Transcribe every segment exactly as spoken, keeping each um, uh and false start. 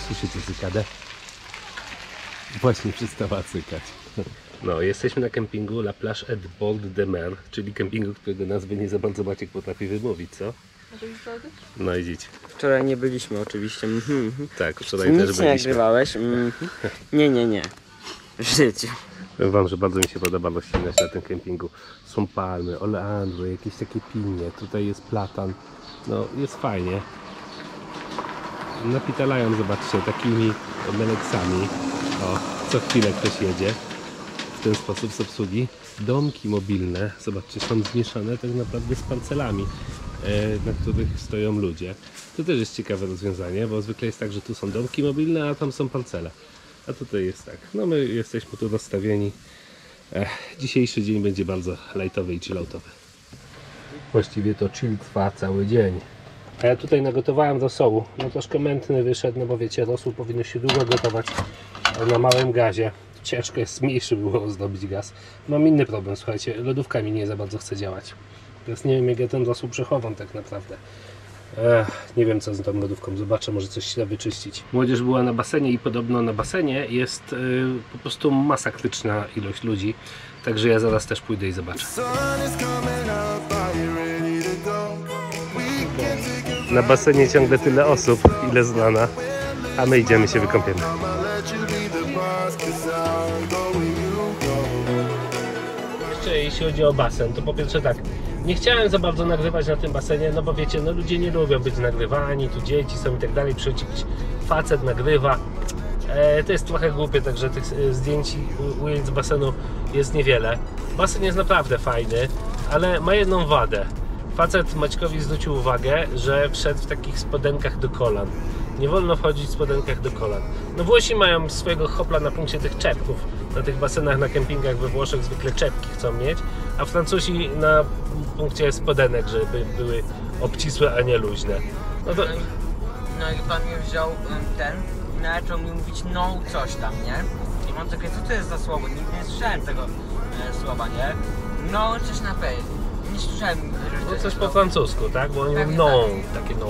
Słyszycie cykadę? Właśnie przestała cykać. No, jesteśmy na kempingu La Plage et Bord de Mer, czyli kempingu, którego nazwy nie za bardzo Maciek potrafi wymówić, co? No idziecie. Wczoraj nie byliśmy oczywiście. Mhm. Tak, wczoraj Nic też nie byliśmy. nagrywałeś? Mhm. Nie, nie, nie. W życiu. Powiem wam, że bardzo mi się podoba roślinność na tym kempingu. Są palmy, oleandry, jakieś takie pinie, tutaj jest platan. No, jest fajnie. Napitalają, zobaczcie, takimi meleksami. O, co chwilę ktoś jedzie. W ten sposób z obsługi. Domki mobilne, zobaczcie, są zmieszane tak naprawdę z parcelami, na których stoją ludzie. To też jest ciekawe rozwiązanie, bo zwykle jest tak, że tu są domki mobilne, a tam są parcele. A tutaj jest tak. No my jesteśmy tu rozstawieni. Ech, dzisiejszy dzień będzie bardzo lightowy i chilloutowy. Właściwie to chill trwa cały dzień. A ja tutaj nagotowałem rosołu. No troszkę mętny wyszedł, no bo wiecie, rosół powinno się długo gotować na małym gazie. Ciężko jest mniejszy było zdobyć gaz. Mam inny problem, słuchajcie, lodówka mi nie za bardzo chce działać. Teraz nie wiem, jak ja ten rosół przechowam tak naprawdę. Ech, nie wiem co z tą lodówką, zobaczę, może coś źle wyczyścić. Młodzież była na basenie i podobno na basenie jest yy, po prostu masakryczna ilość ludzi. Także ja zaraz też pójdę i zobaczę. Na basenie ciągle tyle osób, ile znana, a my idziemy się wykąpiemy. Jeszcze jeśli chodzi o basen, to po pierwsze tak, nie chciałem za bardzo nagrywać na tym basenie, no bo wiecie, no ludzie nie lubią być nagrywani, tu dzieci są i tak dalej, przychodzi jakiś facet, nagrywa. E, to jest trochę głupie, także tych zdjęć, ujęć z basenu jest niewiele. Basen jest naprawdę fajny, ale ma jedną wadę. Facet Maćkowi zwrócił uwagę, że wszedł w takich spodenkach do kolan. Nie wolno wchodzić w spodenkach do kolan. No Włosi mają swojego hopla na punkcie tych czepków. Na tych basenach, na kempingach we Włoszech zwykle czepki chcą mieć, a Francuzi na punkcie spodenek, żeby były obcisłe, a nie luźne. No, to... no i pan mi wziął ten, zaczął mi mówić no coś tam, nie? I mam takie, co to jest za słowo? Nigdy nie słyszałem tego e, słowa, nie? No coś na pewno. Nie słyszałem, że to no, coś po no. francusku, tak? Bo oni mówią no, tak. takie no.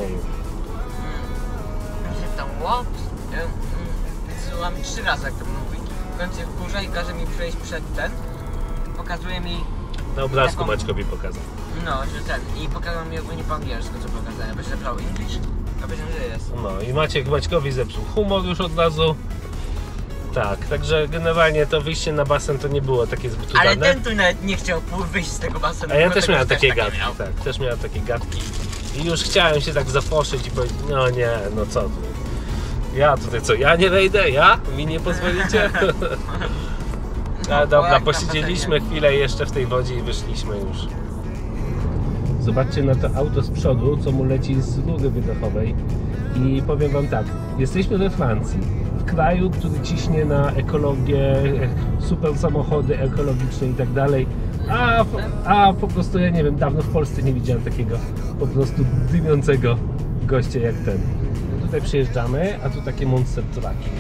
Tam what? Słucham trzy razy jak to mówi. W końcu wkurza i każe mi przejść przed ten. Pokazuje mi... Na obrazku taką... Maćkowi pokazał. No, że ten. I pokazał mi ogólnie po angielsku, co pokazałem. Bo się napisał English, a powiedziałem, że jest. No i Maciek Maćkowi zepsuł humor już od razu. Tak, także generalnie to wyjście na basen to nie było takie zbyt udane. Ale ten tu nawet nie chciał wyjść z tego basenu. A ja też miałem takie też gadki, miał. tak, też miałem takie gadki. I już chciałem się tak zaposzyć i powiedzieć, no nie, no co tu. Ja tutaj co, ja nie wejdę? Ja? Mi nie pozwolicie? No dobra, posiedzieliśmy chwilę jeszcze w tej wodzie i wyszliśmy już. Zobaczcie na to auto z przodu, co mu leci z rury wydechowej. I powiem wam tak, jesteśmy we Francji, w kraju, który ciśnie na ekologię, super samochody ekologiczne i tak dalej. A, a po prostu ja nie wiem, dawno w Polsce nie widziałem takiego po prostu dymiącego gościa jak ten. Tutaj przyjeżdżamy, a tu takie monster trucki.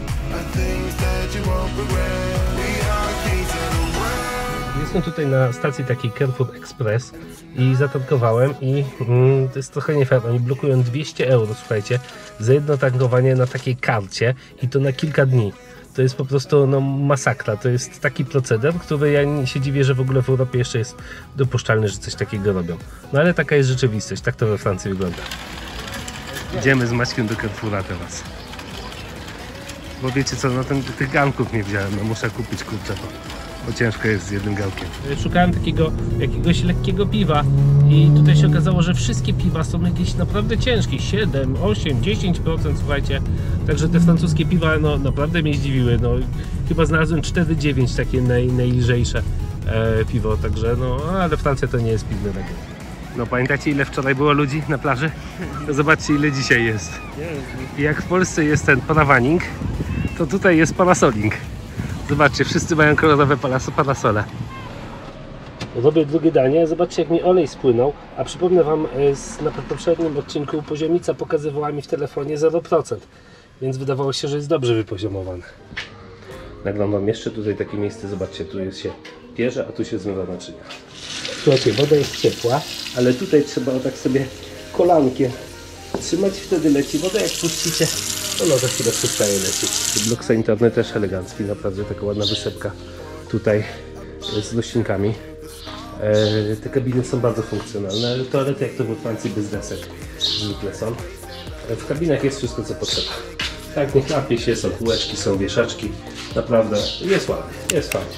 Jestem tutaj na stacji takiej Carrefour Express i zatankowałem i mm, to jest trochę nie fair, oni blokują dwieście euro, słuchajcie, za jedno tankowanie na takiej karcie i to na kilka dni. To jest po prostu no, masakra, to jest taki proceder, który ja się dziwię, że w ogóle w Europie jeszcze jest dopuszczalny, że coś takiego robią. No ale taka jest rzeczywistość, tak to we Francji wygląda. Idziemy z Maćkiem do Carrefoura teraz. Bo wiecie co, no ten, tych ganków nie wziąłem, no muszę kupić kurczę, bo, bo ciężko jest z jednym gałkiem. Szukałem takiego jakiegoś lekkiego piwa i tutaj się okazało, że wszystkie piwa są jakieś naprawdę ciężkie, siedem, osiem, dziesięć procent, słuchajcie. Także te francuskie piwa no naprawdę mnie zdziwiły, no chyba znalazłem cztery dziewięć takie naj, najlżejsze e, piwo, także no ale Francja to nie jest piwny region. No pamiętacie ile wczoraj było ludzi na plaży? To zobaczcie ile dzisiaj jest. I jak w Polsce jest ten parawaning, to tutaj jest parasoling. Zobaczcie, wszyscy mają kolorowe parasole. Robię drugie danie, zobaczcie jak mi olej spłynął, a przypomnę wam, na poprzednim odcinku poziomica pokazywała mi w telefonie zero procent, więc wydawało się, że jest dobrze wypoziomowane. Nagram wam jeszcze tutaj takie miejsce, zobaczcie, tu jest się pierze, a tu się zmywa naczynia. Słuchajcie, woda jest ciepła, ale tutaj trzeba tak sobie kolankiem trzymać, wtedy leci woda, jak puścicie No, no za chwilę przestaje lecieć. Blok sanitarny też elegancki, naprawdę taka ładna wysepka tutaj z roślinkami. E, te kabiny są bardzo funkcjonalne, toalety jak to we Francji bez desek zwykle są. E, w kabinach jest wszystko co potrzeba. Tak, nie chlapie się, są półeczki, są wieszaczki. Naprawdę jest ładnie, jest fajnie.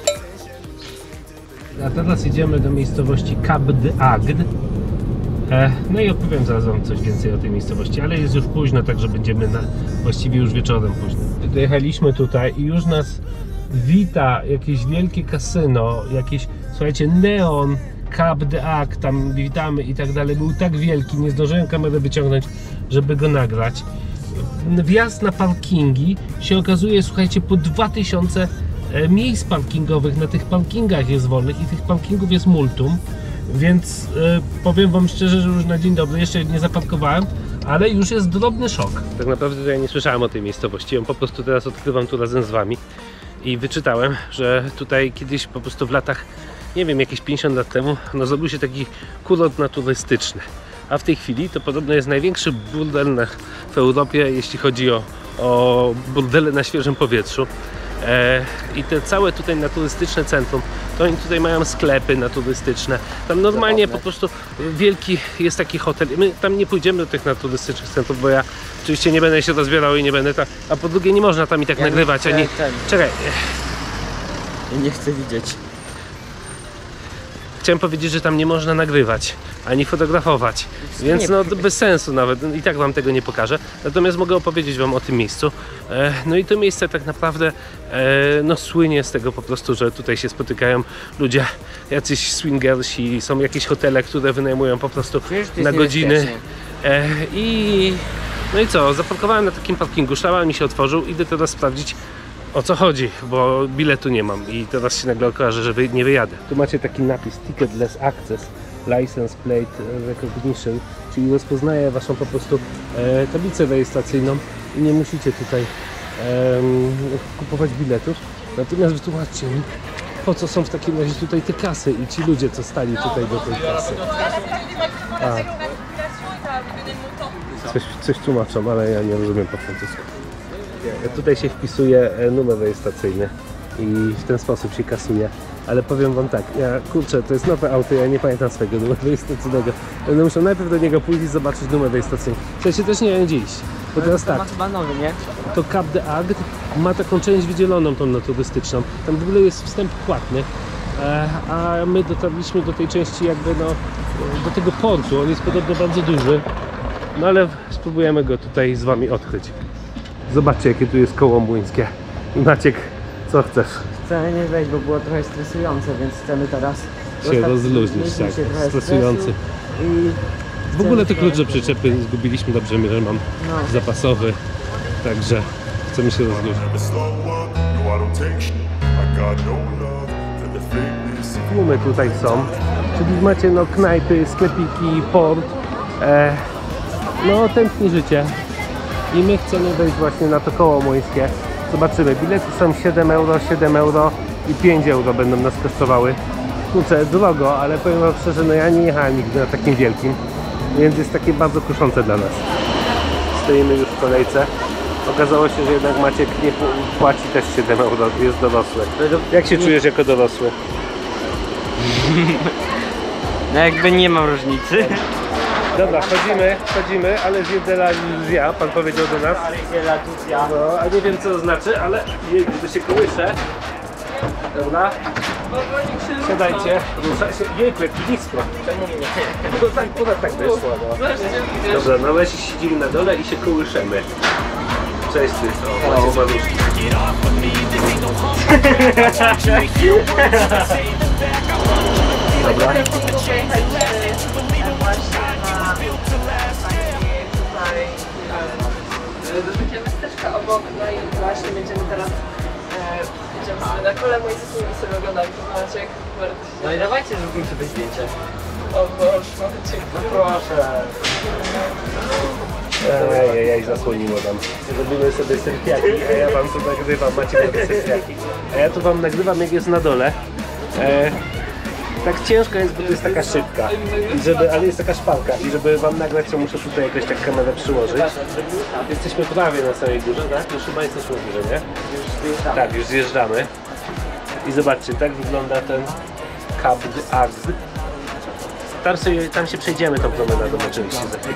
A teraz idziemy do miejscowości Cap d'Agde. E, no i opowiem zaraz wam coś więcej o tej miejscowości, ale jest już późno, także będziemy na, właściwie już wieczorem późno. Dojechaliśmy tutaj i już nas wita jakieś wielkie kasyno, jakieś, słuchajcie, neon, Cap d'Agde, tam witamy i tak dalej, był tak wielki, nie zdążyłem kamerę wyciągnąć, żeby go nagrać. Wjazd na parkingi się okazuje, słuchajcie, po dwa tysiące miejsc parkingowych na tych parkingach jest wolnych i tych parkingów jest multum, więc e, powiem wam szczerze, że już na dzień dobry jeszcze nie zaparkowałem, ale już jest drobny szok. Tak naprawdę to ja nie słyszałem o tej miejscowości, ją po prostu teraz odkrywam tu razem z wami i wyczytałem, że tutaj kiedyś po prostu w latach, nie wiem, jakieś pięćdziesiąt lat temu, no zrobił się taki kurort naturystyczny, a w tej chwili to podobno jest największy burdel na, w Europie, jeśli chodzi o, o burdele na świeżym powietrzu. E, I te całe tutaj naturystyczne centrum, to oni tutaj mają sklepy naturystyczne. Tam normalnie po prostu wielki jest taki hotel. My tam nie pójdziemy do tych naturystycznych centrów, bo ja oczywiście nie będę się rozbierał i nie będę tam. A po drugie nie można tam i tak ja nagrywać, ani. Czekaj. Ja nie chcę widzieć. Chciałem powiedzieć, że tam nie można nagrywać, ani fotografować, więc no bez sensu nawet, i tak wam tego nie pokażę. Natomiast mogę opowiedzieć wam o tym miejscu. E, no i to miejsce tak naprawdę e, no słynie z tego po prostu, że tutaj się spotykają ludzie, jacyś swingersi, są jakieś hotele, które wynajmują po prostu na godziny. E, I no i co, zaparkowałem na takim parkingu, szlaban mi się otworzył, idę teraz sprawdzić, o co chodzi, bo biletu nie mam i teraz się nagle okaże, że nie wyjadę. Tu macie taki napis Ticketless Access, License Plate Recognition, czyli rozpoznaje waszą po prostu e, tablicę rejestracyjną i nie musicie tutaj e, kupować biletów. Natomiast wytłumaczcie mi, po co są w takim razie tutaj te kasy i ci ludzie, co stali tutaj do tej kasy. A. Coś, coś tłumaczą, ale ja nie rozumiem po francusku. Tutaj się wpisuje numer rejestracyjny i w ten sposób się kasuje. Ale powiem wam tak, ja kurczę, to jest nowe auto, ja nie pamiętam swojego numeru rejestracyjnego. Będę musiał najpierw do niego pójść i zobaczyć numer rejestracyjny. W się też nie wiem gdzie iść. Bo teraz tak, chyba nowy, nie? to Cap d'Agde ma taką część wydzieloną, tą naturystyczną. Tam w ogóle jest wstęp płatny. A my dotarliśmy do tej części jakby no, do tego portu. On jest podobno bardzo duży. No ale spróbujemy go tutaj z wami odkryć. Zobaczcie, jakie tu jest koło młyńskie. I Maciek, co chcesz? Chcę nie wejść, bo było trochę stresujące, więc chcemy teraz się rozluźnić, tak, stresujący. I w ogóle te klucze przyczepy zgubiliśmy, dobrze, że mam no. zapasowy, także chcemy się rozluźnić. Tłumy tutaj są, czyli macie no knajpy, sklepiki, port, e, no tętni życie. I my chcemy wejść właśnie na to koło młyńskie. Zobaczymy, bilety są siedem euro, siedem euro i pięć euro będą nas kosztowały. Kurczę, drogo, ale powiem wam szczerze, no ja nie jechałem nigdy na takim wielkim, więc jest takie bardzo kuszące dla nas. Stoimy już w kolejce. Okazało się, że jednak Maciek nie płaci też siedem euro, jest dorosły. Jak się czujesz jako dorosły? No jakby nie ma różnicy. Dobra, chodzimy, chodzimy, ale zjedla iluzja, pan powiedział do nas. No, a nie wiem co to znaczy, ale jej, to się kołysze. Dobra. Siadajcie, rusza się. Jejku, jak blisko. Czemu mnie? No tak, akurat tak wyszło. No. Dobra, no my siedzimy na dole i się kołyszemy. Cześć ty, o, macie maluszki. Dobra. Do takiego miasteczka obok, no i właśnie będziemy teraz e, idziemy sobie na kole młyńskie i sobie oglądamy Maciek. No i dawajcie, zróbmy sobie zdjęcie. O Boże, Maciek. No proszę. Ej, ej, ej, zasłoniło nam. Zrobimy sobie selfiaki, a ja wam tu nagrywam, macie sobie selfiaki. A ja tu wam nagrywam, jak jest na dole. E, Tak ciężko jest, bo to jest taka szybka, I żeby, ale jest taka szpalka i żeby wam nagrać, to muszę tutaj jakoś tak kamerę przyłożyć. Jesteśmy prawie na samej górze, tak? Już chyba jesteśmy w górze, nie? Tak, już zjeżdżamy. I zobaczcie, tak wygląda ten Cap d'Agde. Tam się, tam się przejdziemy tą promenadą oczywiście za chwilę.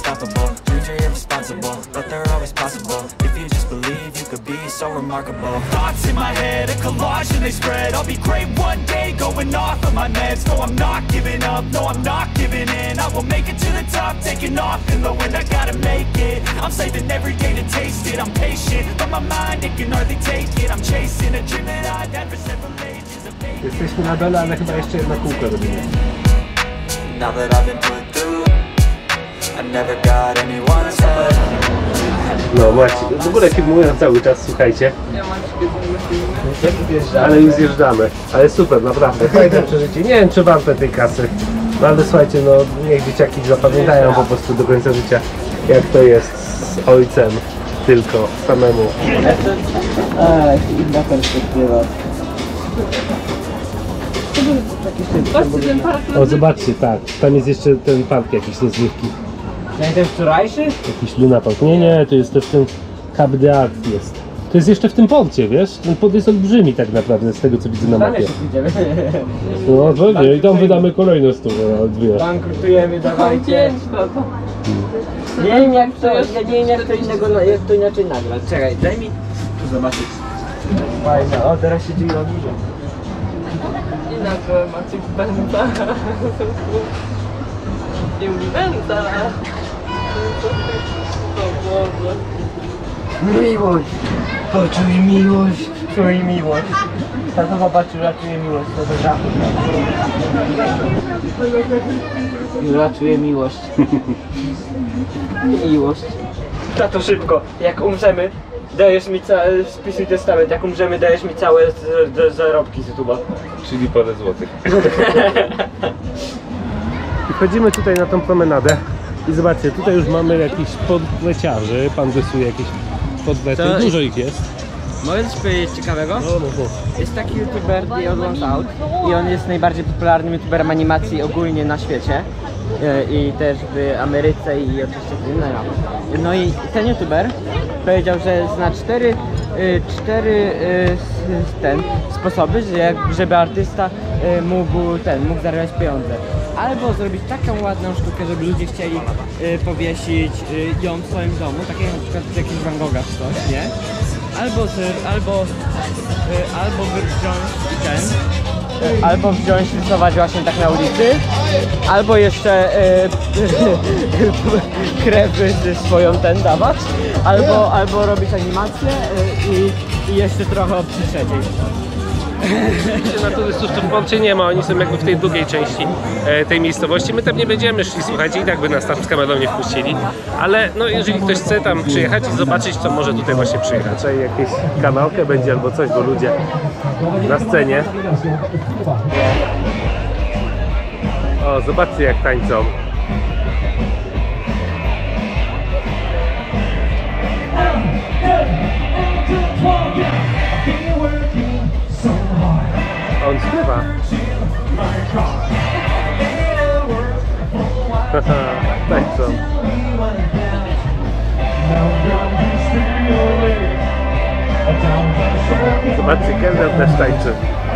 Thoughts in my head, a collage and they spread. I'll be great one day, going off of my meds. No, I'm not giving up, no, I'm not giving in. I will make it to the top, taking off in the wind. I gotta make it, I'm saving every day to taste it. I'm patient, but my mind, it can hardly take it. I'm chasing a dream that I'd had for several ages of pain. Jesteśmy na dole, ale chyba jeszcze jedno kółko robimy. Now that I've been put through, I never got anyone's help. No Maciej, w ogóle filmuję cały czas, słuchajcie. Ja mam filmy. Ale już zjeżdżamy. Ale super, naprawdę, fajne przeżycie. Nie wiem, czy warte tej kasy. No ale słuchajcie, no niech dzieciaki zapamiętają po prostu do końca życia, jak to jest z ojcem tylko samemu. A, inna perspektywa. Patrzcie, ten park O, zobaczcie, tak, tam jest jeszcze ten park jakiś rozrywki. Ten wczorajszy? Jakiś Luna Park. Nie, nie, to jest to w tym Cap d'Agde jest. To jest jeszcze w tym porcie, wiesz? Ten port jest olbrzymi tak naprawdę, z tego co widzę na mapie. No pewnie, i tam wydamy kolejne stówę, ale dwie. Bankrutujemy, dawajcie. ciężko to. Nie wiem jak to, ja nie wiem jak to innego, jak to inaczej nagrać. Czekaj, daj mi tu zobaczyć. Fajne, o teraz się dzieje na górze. I nagle Maciek Benda. Nie mówi Benda. O Boże. Miłość! Poczuj miłość! Czuj miłość! Tato zobaczył, ratuje miłość, to do grafy. Jura czuje miłość. Miłość. Tato szybko, jak umrzemy, dajesz mi cały, spisuj testament, jak umrzemy, dajesz mi całe z, z, zarobki z YouTube'a. Czyli parę złotych. I wchodzimy tutaj na tą promenadę i zobaczcie, tutaj już mamy jakichś podleciarzy, pan rysuje jakieś podlety, To- dużo ich jest. Mogę coś powiedzieć ciekawego? No, no, no. Jest taki youtuber The Odd Ones Out i on jest najbardziej popularnym youtuberem animacji ogólnie na świecie e, i też w Ameryce i oczywiście w innych. No i ten youtuber powiedział, że zna cztery, y, cztery y, s- ten, sposoby, że jak, żeby artysta y, mógł ten, mógł zarabiać pieniądze. Albo zrobić taką ładną sztukę, żeby ludzie chcieli y, powiesić y, ją w swoim domu, tak jak na przykład z jakiegoś Van Gogha czy coś, nie? Albo, z, albo, y, albo wziąć i ten, y, albo wziąć, rysować właśnie tak na ulicy, albo jeszcze y, krew ze swoją ten dawać, albo, albo robić animację y, i, i jeszcze trochę opcji trzeciej. Na turystów tu w porcie nie ma, oni są jakby w tej drugiej części e, tej miejscowości. My tam nie będziemy szli, słuchajcie, i tak by nas tam z kamerą nie wpuścili. Ale no, jeżeli ktoś chce tam przyjechać i zobaczyć, to może tutaj właśnie przyjechać. Tutaj jakieś kanałkę będzie albo coś, bo ludzie na scenie. O, zobaczcie jak tańczą. On śpiewa. Tańczą. Zobaczcie, Kelner też tańczy.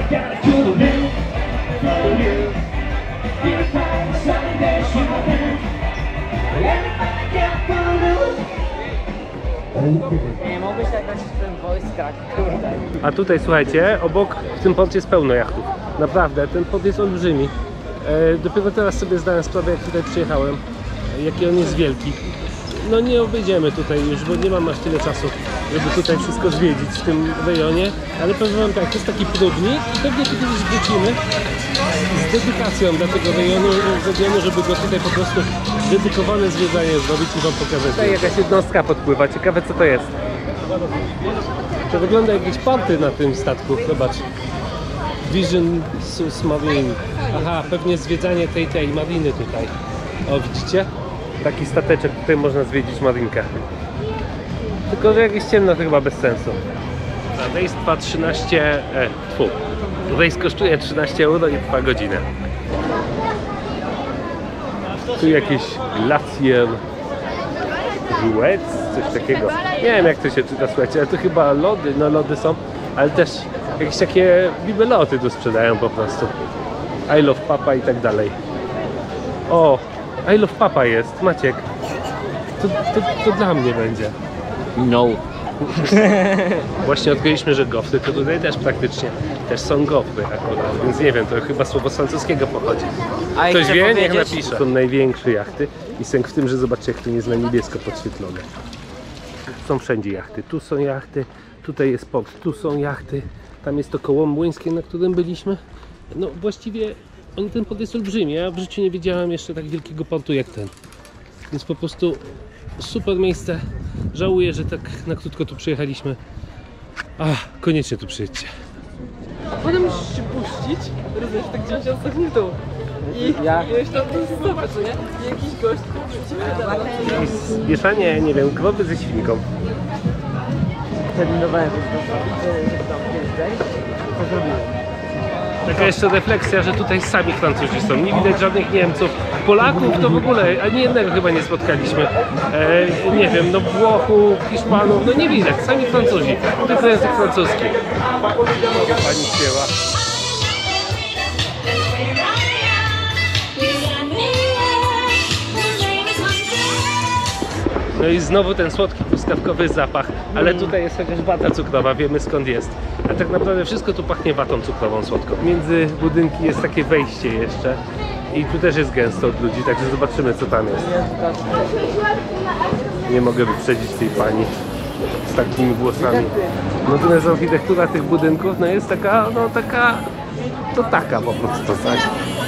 Nie mogłeś nagrać w tym voice crack, kurde. A tutaj słuchajcie, obok w tym porcie jest pełno jachtów. Naprawdę, ten port jest olbrzymi. E, dopiero teraz sobie zdałem sprawę, jak tutaj przyjechałem, jaki on jest wielki. No nie obejdziemy tutaj już, bo nie mam aż tyle czasu, żeby tutaj wszystko zwiedzić w tym rejonie. Ale powiem wam tak, to jest taki próbnik i pewnie kiedyś wrócimy z dedykacją dla tego rejonu, regionu, żeby go tutaj po prostu dedykowane zwiedzanie zrobić i wam pokazać. Tutaj jakaś jednostka podpływa, ciekawe co to jest. To wygląda jak jakieś party na tym statku, zobacz. Vision Sus Marine. Aha, pewnie zwiedzanie tej tej mariny tutaj. O, widzicie? Taki stateczek, tutaj można zwiedzić marinkę. Tylko, że jak jest ciemno, to chyba bez sensu. Dobra, rejs trwa trzynaście... E, tfu. Rejs kosztuje trzynaście euro i trwa godzinę. Tu jakiś glacier Jouet, coś takiego. Nie wiem jak to się czyta, słuchajcie, ale to chyba lody, no lody są, ale też jakieś takie bibeloty tu sprzedają po prostu. I love Papa i tak dalej. O, I love Papa jest, Maciek. To, to, to dla mnie będzie. No. Właśnie odkryliśmy, że gofry to tutaj też praktycznie też są gofry akurat, więc nie wiem, to chyba słowo z francuskiego pochodzi. A Ktoś chcę wie? Niech powiedzieć- napisze. Są największe jachty i sęk w tym, że zobaczcie jak to nie jest na niebiesko podświetlone. Są wszędzie jachty, tu są jachty, tutaj jest port, tu są jachty, tam jest to koło młyńskie, na którym byliśmy. No właściwie on, ten port jest olbrzymi, ja w życiu nie widziałem jeszcze tak wielkiego portu jak ten. Więc po prostu super miejsce. Żałuję, że tak na krótko tu przyjechaliśmy. Ach, koniecznie tu przyjedźcie. Potem musisz się puścić, rozumiesz, tak dziewięćdziesiąt sekund w dół. I Ja? już tam to stopę, co nie? I jakiś gość tu wróci. I mieszanie, nie wiem, krowy ze świnką. Terminowałem po prostu, że tam kiedyś zejść. Co zrobiłem? Taka jeszcze refleksja, że tutaj sami Francuzi są. Nie widać żadnych Niemców. Polaków to w ogóle ani jednego chyba nie spotkaliśmy. E, nie wiem, no Włochów, Hiszpanów, no nie widać. Sami Francuzi. Tylko język francuski. Pani śpiewa. No i znowu ten słodki, truskawkowy zapach, ale tutaj jest chociaż wata cukrowa, wiemy skąd jest. A tak naprawdę wszystko tu pachnie watą cukrową słodką. Między budynki jest takie wejście jeszcze i tu też jest gęsto od ludzi, także zobaczymy co tam jest. Nie mogę wyprzedzić tej pani z takimi włosami. Natomiast architektura tych budynków no jest taka, no taka, to taka po prostu, tak?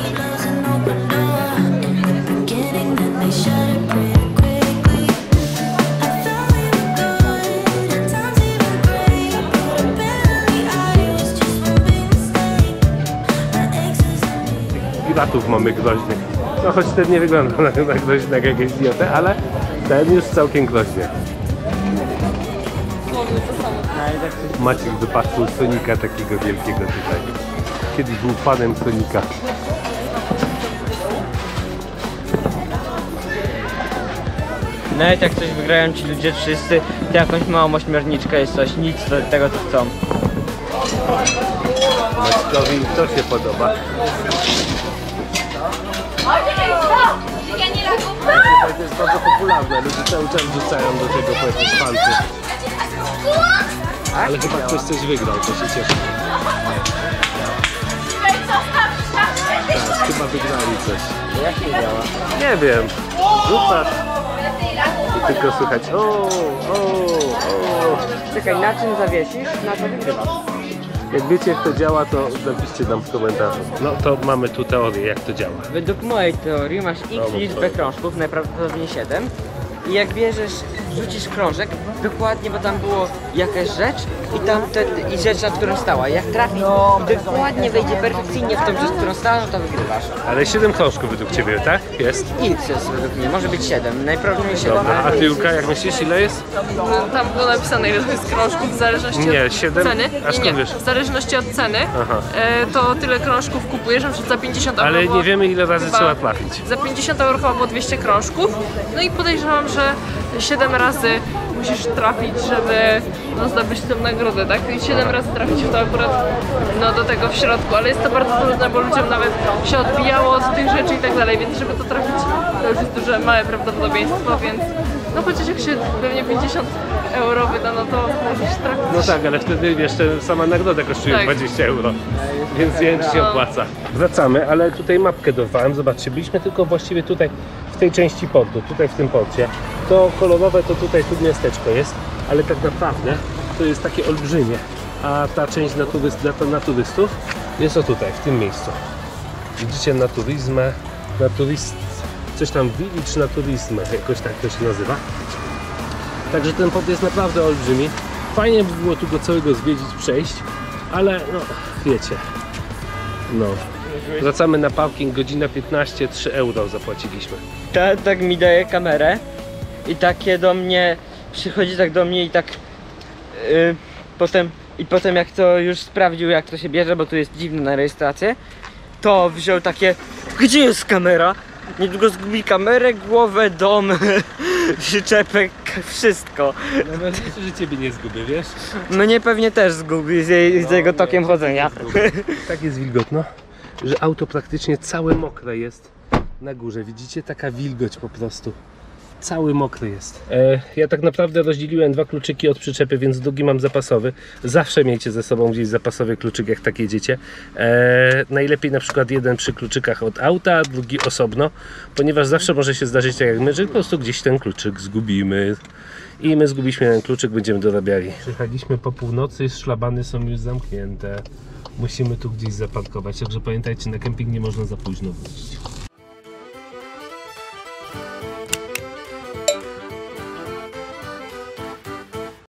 Piratów mamy groźnych. No choć ten nie wygląda na, na groźnego jak idiotę, ale ten już całkiem groźnie. Maciek wypatrzył Sonika takiego wielkiego tutaj. Kiedyś był fanem Sonika. No i tak coś wygrają ci ludzie wszyscy, to jakąś małą ośmiorniczkę jest coś, nic do tego co chcą. Maćkowi to się podoba. To jest bardzo popularne, ludzie cały czas rzucają do tego po jakieś fanty. Ale chyba ktoś coś wygrał, to się cieszę. Tak, chyba wygrali coś. Jak nie działa? Nie wiem, rzucasz i tylko słychać o, o, o. Czekaj, na czym zawiesisz, na to wygrywasz. Jak wiecie jak to działa, to napiszcie nam w komentarzu. No to mamy tu teorię jak to działa. Według mojej teorii masz No, x liczbę krążków, najprawdopodobniej siedem. I jak bierzesz, rzucisz krążek, dokładnie, bo tam było jakaś rzecz i tam te, i rzecz, na którą stała. Jak trafi, dokładnie wejdzie perfekcyjnie w tą rzecz, którą stała, no to wygrywasz. Ale siedem krążków według ciebie, tak? Jest? X jest według mnie, może być siedem, najprawdopodobniej siedem. Dobra, a ty Julka, jak myślisz ile jest? No, tam było napisane ile to jest krążków w zależności Nie, od siedem? ceny. A skąd Nie, nie, wiesz? w zależności od ceny Aha. e, to tyle krążków kupujesz, na przykład za pięćdziesiąt euro Ale było nie wiemy ile razy chyba- trzeba trafić. Za pięćdziesiąt euro chyba było dwieście krążków, no i podejrzewam, że siedem razy musisz trafić, żeby no, zdobyć tę nagrodę, tak? I siedem razy trafić w to akurat no, do tego w środku, ale jest to bardzo trudne, bo ludziom nawet się odbijało od tych rzeczy i tak dalej, więc żeby to trafić, to już jest duże, małe prawdopodobieństwo, więc no chociaż jak się pewnie pięćdziesiąt euro wyda, no to musisz trafić. No tak, ale wtedy jeszcze sama nagroda kosztuje Tak. dwadzieścia euro, więc nie wiem czy się opłaca. Wracamy, ale tutaj mapkę dorwałem, zobaczcie, byliśmy tylko właściwie tutaj w tej części portu, tutaj w tym porcie. To kolorowe to tutaj tu miasteczko jest, ale tak naprawdę to jest takie olbrzymie, a ta część na, turyst, na, na turystów jest o tutaj, w tym miejscu. Widzicie, na turizmę, na turist, coś tam village na turizmę, jakoś tak to się nazywa. Także ten port jest naprawdę olbrzymi. Fajnie by było tu go całego zwiedzić, przejść, ale no wiecie, no. Wracamy na parking, godzina piętnaście, trzy euro zapłaciliśmy. Ta, tak mi daje kamerę i takie do mnie, przychodzi tak do mnie i tak yy, potem I potem jak to już sprawdził, jak to się bierze, bo tu jest dziwne na rejestrację, to wziął takie, gdzie jest kamera? Niedługo zgubi kamerę, głowę, dom, przyczepek, wszystko. Mam nadzieję, że ciebie nie zgubię, wiesz? Mnie pewnie też zgubi z, jej, z jego tokiem chodzenia. Tak jest wilgotno, że auto praktycznie całe mokre jest na górze. Widzicie? Taka wilgoć po prostu. Cały mokry jest. E, ja tak naprawdę rozdzieliłem dwa kluczyki od przyczepy, więc drugi mam zapasowy. Zawsze miejcie ze sobą gdzieś zapasowy kluczyk, jak tak jedziecie. E, najlepiej na przykład jeden przy kluczykach od auta, drugi osobno, ponieważ zawsze może się zdarzyć tak jak my, że po prostu gdzieś ten kluczyk zgubimy. I my zgubiliśmy ten kluczyk, będziemy dorabiali. Przyjechaliśmy po północy, szlabany są już zamknięte. Musimy tu gdzieś zaparkować, także pamiętajcie, na kemping nie można za późno wrócić.